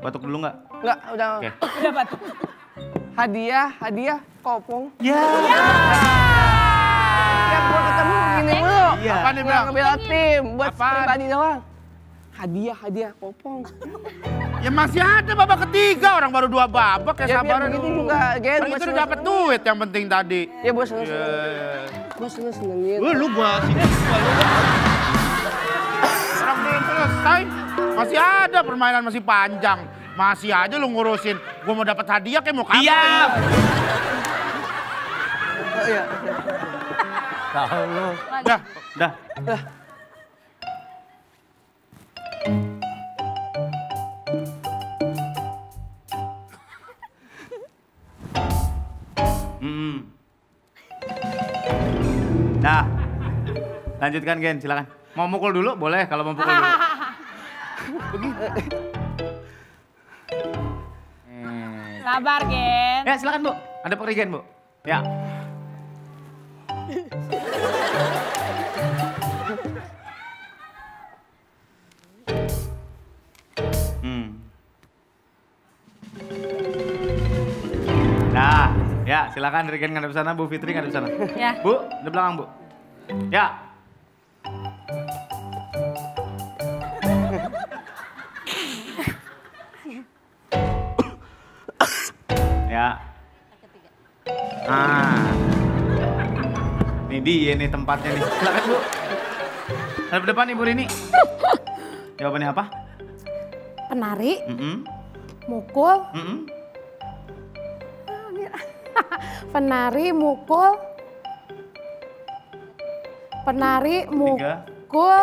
Batuk dulu nggak? Enggak, udah. Oke. Udah batuk. Hadiah, kopong. Ya. Ya, gua ketemu gini mulu. Iya. Apa nih, Bang? Ngebela tim, buat Apaan? pribadi doang. Hadiah, kopong. Ya masih ada babak ketiga, orang baru 2 babak ya Ya, biar sabaran begitu dulu. juga, Gen. Kan Buat itu udah seneng-seneng. dapet duit yang penting tadi. Ya, gua seneng. Iya. Gua seneng-senengin. Lu gua sini. Orang belum selesai, masih ada permainan masih panjang. Masih aja lu ngurusin. Gua mau dapat hadiah kayak mau kamu. Diam. Oh, iya. Tahu lu. Dah. Dah. Nah, lanjutkan Gen, silakan. Mau mukul dulu? Boleh kalau mau mukul dulu. Sabar, Gen. Ya silakan Bu, ada pekerjaan Bu. Ya. Nah, ya silakan Regen ngadep sana, Bu Fitri ngadep sana. Ya. Bu, di belakang Bu. Ya. Ya. Ini dia nih tempatnya nih. Silakan Bu. Hadap depan Ibu Rini. Jawabannya apa? Penari, Mm-mm. mukul, Mm-mm. penari, mukul, penari, 3, mukul,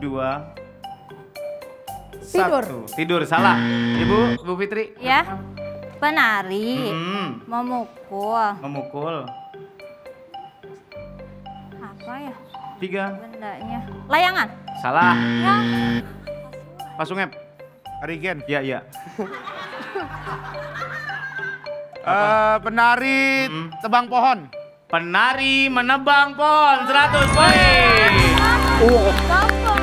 2, Tidur. 1. Tidur, salah. Ibu, Bu Fitri. Ya, penari, Memukul. memukul, apa ya 3, bendanya? Layangan. salah. Ya, Pasungep. Arigen. Iya, iya. Penari tebang pohon. Penari menebang pohon, 100 poin. gampang.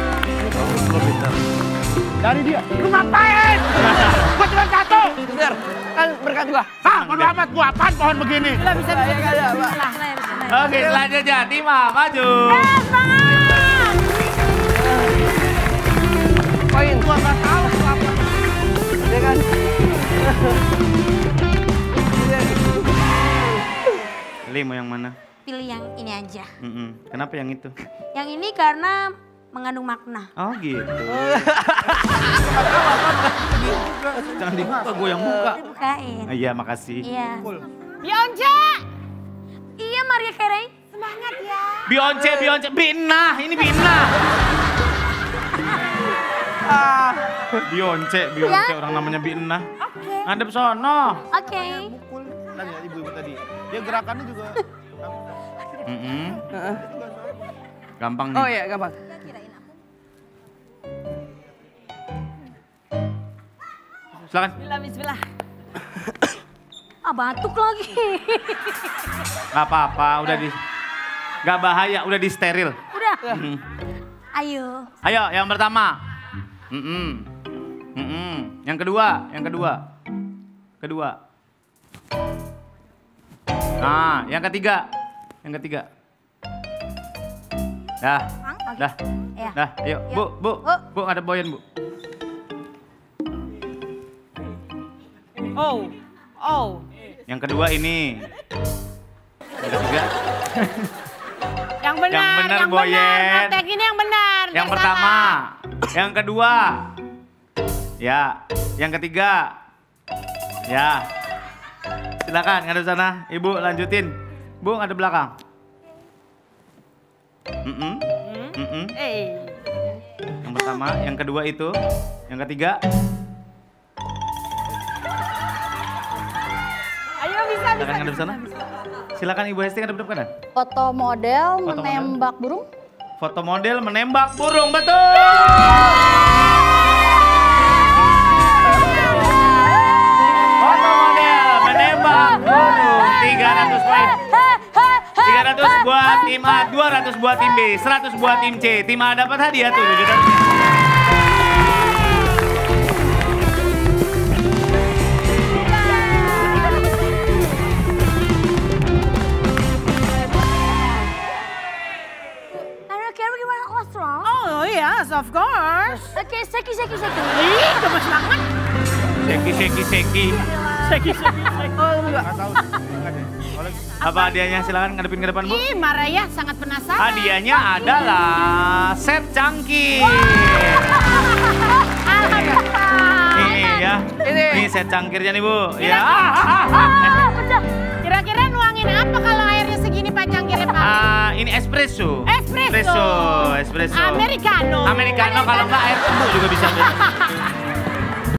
Dari dia. Lu ngapain? Gua cuma 1. Bener, kan berkat gua. Hah, bodo amat gua apaan pohon begini? Bisa, ya, ada, Pak. Oke, selanjutnya Tima maju. Poin. Gua nggak tahu gua apa. Ya kan? Li mau yang mana? Pilih yang ini aja. Kenapa yang itu? Yang ini karena mengandung makna. Oh gitu. Jangan dibuka, gue yang buka. Dibukain. Iya, makasih. Iya. Beyonce. Iya, Maria Carey. Semangat ya. Beyonce, Bina, ini Bina. Beyonce, orang namanya Bina. Oke. Ngadep sono. Oke. Mukul. Tadi ya ibu-ibu tadi. Dia gerakannya juga. Gampang nih. Oh iya, gampang. Silakan. Bismillah. Ah, batuk lagi. Gak apa-apa, udah di... Gak bahaya, udah di steril. Udah. Ayo. Ayo, yang pertama. Yang kedua. Kedua. Nah, yang ketiga. Dah. Oke. Dah. Iya. Dah, ayo. Iya. Bu, ada boyan, Bu. Oh. Yang kedua ini. Yang ketiga. Yang benar, Boyen. Praktek ini yang benar. Yang pertama. Yang kedua. Ya. Yang ketiga. Ya. Silakan ngadep sana. Ibu lanjutin. Bu ngadep belakang. Yang pertama, yang kedua itu. Yang ketiga. Ayo bisa. Silakan ngadep sana. Silakan Ibu Hesti ngadep kanan. foto model Foto model. menembak burung. Foto model menembak burung, betul. Foto model menembak burung, 300 poin. 300 buat tim A, 200 buat tim B, 100 buat tim C. Tim A dapat hadiah tuh. seki. Oh, enggak. Nggak tahu. Enggak deh. Kalau Apa hadiahnya? Silakan ngadepin ke depan, Bu. Ih, Maraya sangat penasaran. Hadiahnya adalah set cangkir. Ini ya. Ini set cangkirnya nih, Bu. Ya. Kira-kira nuangin apa kalau airnya segini Pak Cangkirnya, Pak? Ini espresso. Espresso. Espresso. Americano. Americano kalau enggak air tebu juga bisa.